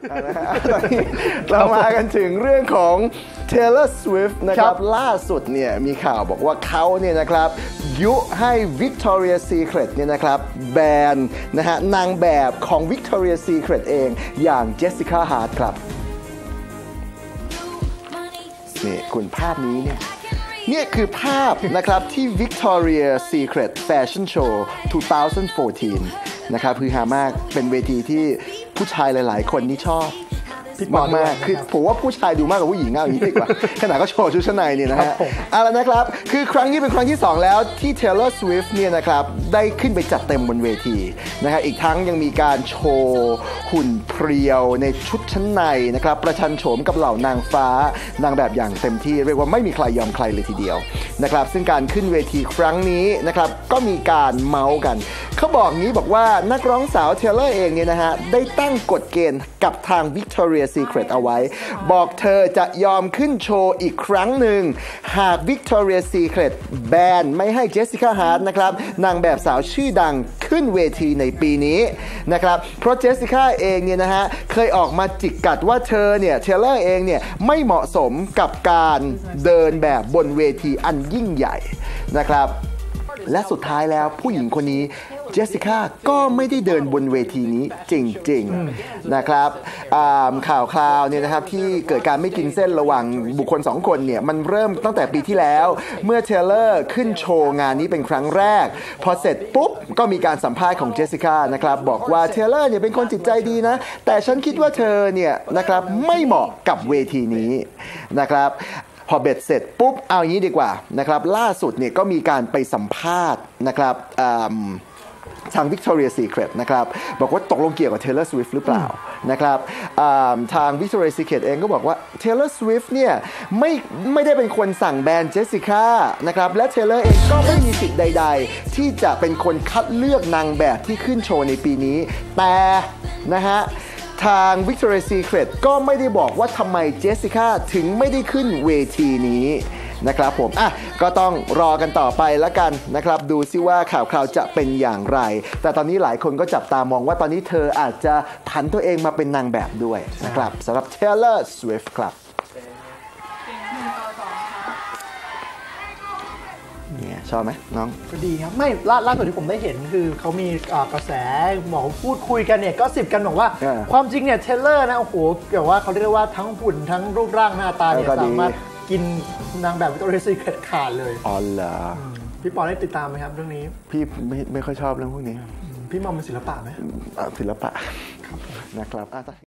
ตอนนี้เรามากันถึงเรื่องของ Taylor Swift นะครับล่าสุดเนี่ยมีข่าวบอกว่าเขาเนี่ยนะครับยุให้ Victoria's Secret เนี่ยนะครับแบนนะฮะนางแบบของ Victoria's Secret เองอย่าง Jessica Hart ครับนี่คุณภาพนี้เนี่ยคือภาพนะครับที่ Victoria's Secret Fashion Show 2014 นะครับคือฮามากเป็นเวทีที่ผู้ชายหลายๆคนนี่ชอบมากๆคือผมว่าผู้ชายดูมากกว่าผู้หญิงอย่างนี้ดีกว่าขนาดก็โชว์ชุดชั้นในเนี่ยนะฮะเอาละนะครับคือครั้งนี้เป็นครั้งที่2แล้วที่ Taylor Swift เนี่ยนะครับได้ขึ้นไปจัดเต็มบนเวทีนะครับอีกทั้งยังมีการโชว์หุ่นเพรียวในชุดชั้นในนะครับประชันโฉมกับเหล่านางฟ้านางแบบอย่างเต็มที่เรียกว่าไม่มีใครยอมใครเลยทีเดียวนะครับซึ่งการขึ้นเวทีครั้งนี้นะครับก็มีการเมาส์กันเขาบอกงี้บอกว่านักร้องสาว Taylor เองเนี่ยนะฮะได้ตั้งกฎเกณฑ์กับทาง Victoria's Secret เอาไว้บอกเธอจะยอมขึ้นโชว์อีกครั้งหนึ่งหาก Victoria's Secret แบนไม่ให้ Jessica Hart นะครับนางแบบสาวชื่อดังขึ้นเวทีในปีนี้นะครับเพราะ Jessica เองเนี่ยนะฮะเคยออกมาจิกกัดว่าเธอเนี่ย Taylor เองเนี่ยไม่เหมาะสมกับการเดินแบบบนเวทีอันยิ่งใหญ่นะครับและสุดท้ายแล้วผู้หญิงคนนี้เจสสิก้าก็ไม่ได้เดินบนเวทีนี้จริงๆนะครับข่าวเนี่ยนะครับที่เกิดการไม่กินเส้นระหว่างบุคคล2คนเนี่ยมันเริ่มตั้งแต่ปีที่แล้วเมื่อเทเลอร์ขึ้นโชว์งานนี้เป็นครั้งแรกพอเสร็จปุ๊บก็มีการสัมภาษณ์ของเจสสิก้านะครับบอกว่าเทเลอร์เนี่ยเป็นคนจิตใจดีนะแต่ฉันคิดว่าเธอเนี่ยนะครับไม่เหมาะกับเวทีนี้นะครับพอเบ็ดเสร็จปุ๊บเอาอย่างนี้ดีกว่านะครับล่าสุดเนี่ยก็มีการไปสัมภาษณ์นะครับทาง Victoria's Secret นะครับบอกว่าตกลงเกี่ยวกับ Taylor Swift หรือเปล่านะครับทาง Victoria's Secret เองก็บอกว่า Taylor Swift เนี่ยไม่ได้เป็นคนสั่งแบน Jessica นะครับและ Taylor เองก็ไม่มีสิทธิ์ใดๆที่จะเป็นคนคัดเลือกนางแบบที่ขึ้นโชว์ในปีนี้แต่นะฮะทาง Victoria's Secret ก็ไม่ได้บอกว่าทำไม Jessica ถึงไม่ได้ขึ้นเวทีนี้นะครับผมก็ต้องรอกันต่อไปแล้วกันนะครับดูซิว่าข่าวจะเป็นอย่างไรแต่ตอนนี้หลายคนก็จับตามองว่าตอนนี้เธออาจจะผันตัวเองมาเป็นนางแบบด้วยนะครับสำหรับ Taylor Swift ครับเนี่ยชอบไหมน้องก็ดีครับไม่ล่าสุดที่ผมได้เห็นคือเขามีกระแสบอกพูดคุยกันเนี่ยก็สิบกันบอกว่าความจริงเนี่ยเทเลอร์นะโอ้โหเกี่ยวว่าเขาเรียกว่าทั้งหุ่นทั้งรูปร่างหน้าตาเนี่ยสามารถกินนางแบบVictoria's Secretขาดเลยอ๋อเหรอพี่ปอได้ติดตามไหมครับเรื่องนี้พี่ไม่ค่อยชอบเรื่องพวกนี้พี่มองเป็นศิลปะไหมศิลปะนะครับ